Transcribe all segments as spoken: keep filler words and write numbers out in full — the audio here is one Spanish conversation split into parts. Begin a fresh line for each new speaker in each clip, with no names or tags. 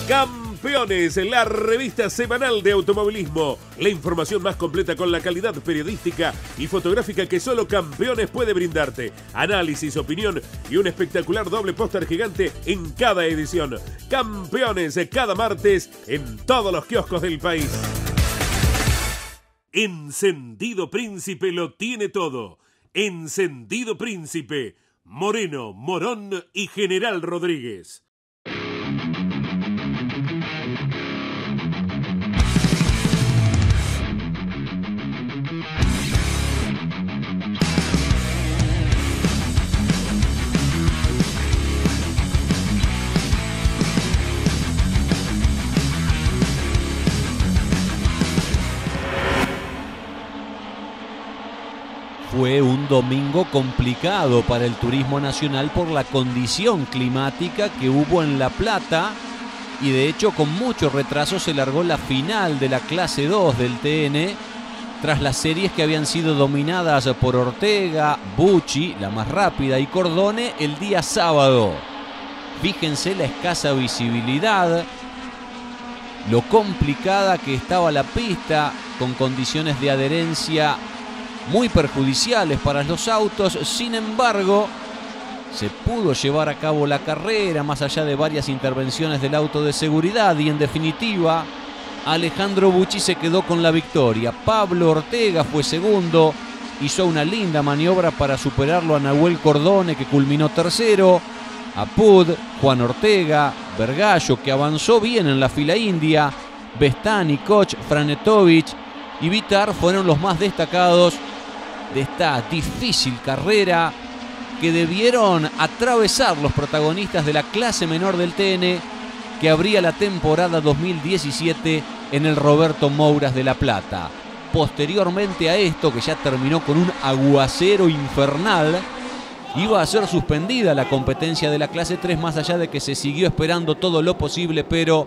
Campeones, la revista semanal de automovilismo. La información más completa con la calidad periodística y fotográfica que solo Campeones puede brindarte. Análisis, opinión y un espectacular doble póster gigante en cada edición. Campeones, cada martes en todos los kioscos del país. Encendido Príncipe lo tiene todo. Encendido Príncipe, Moreno, Morón y General Rodríguez.
Fue un domingo complicado para el turismo nacional por la condición climática que hubo en La Plata y de hecho con mucho retraso se largó la final de la clase dos del T N tras las series que habían sido dominadas por Ortega, Bucci, la más rápida, y Cordone el día sábado. Fíjense la escasa visibilidad, lo complicada que estaba la pista con condiciones de adherencia muy perjudiciales para los autos. Sin embargo, se pudo llevar a cabo la carrera más allá de varias intervenciones del auto de seguridad y en definitiva Alejandro Bucci se quedó con la victoria. Pablo Ortega fue segundo, hizo una linda maniobra para superarlo a Nahuel Cordone, que culminó tercero, a Pud, Juan Ortega, Vergallo, que avanzó bien en la fila india, Bestani, Koch, Franetovic y Vitar fueron los más destacados de esta difícil carrera que debieron atravesar los protagonistas de la clase menor del T N que abría la temporada dos mil diecisiete en el Roberto Mouras de La Plata. Posteriormente a esto, que ya terminó con un aguacero infernal, iba a ser suspendida la competencia de la clase tres, más allá de que se siguió esperando todo lo posible, pero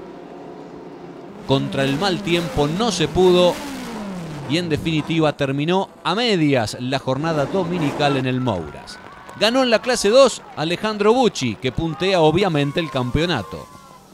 contra el mal tiempo no se pudo. Y en definitiva terminó a medias la jornada dominical en el Mouras. Ganó en la clase dos Alejandro Bucci, que puntea obviamente el campeonato.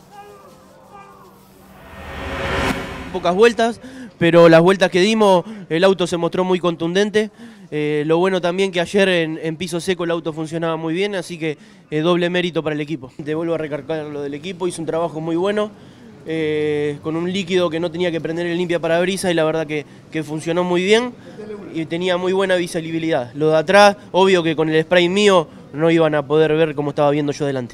Pocas vueltas, pero las vueltas que dimos el auto se mostró muy contundente. Eh, lo bueno también que ayer en, en piso seco el auto funcionaba muy bien, así que eh, doble mérito para el equipo. Te vuelvo a recargar lo del equipo, hizo un trabajo muy bueno. Eh, con un líquido que no tenía que prender el limpia parabrisas y la verdad que, que funcionó muy bien y tenía muy buena visibilidad. Lo de atrás, obvio que con el spray mío no iban a poder ver cómo estaba viendo yo delante.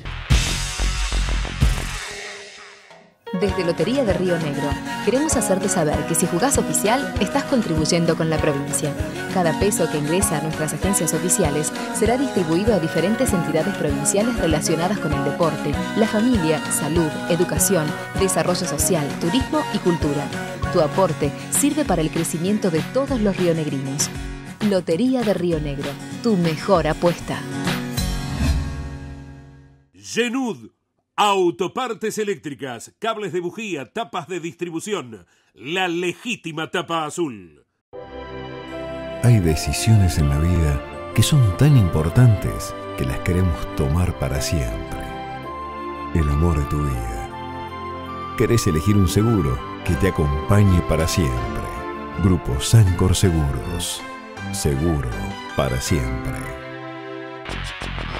Desde Lotería de Río Negro, queremos hacerte saber que si jugás oficial, estás contribuyendo con la provincia. Cada peso que ingresa a nuestras agencias oficiales será distribuido a diferentes entidades provinciales relacionadas con el deporte, la familia, salud, educación, desarrollo social, turismo y cultura. Tu aporte sirve para el crecimiento de todos los rionegrinos. Lotería de Río Negro, tu mejor apuesta.
Genud. Autopartes eléctricas, cables de bujía, tapas de distribución. La legítima tapa azul.
Hay decisiones en la vida que son tan importantes que las queremos tomar para siempre. El amor de tu vida. Querés elegir un seguro que te acompañe para siempre. Grupo Sancor Seguros. Seguro para siempre.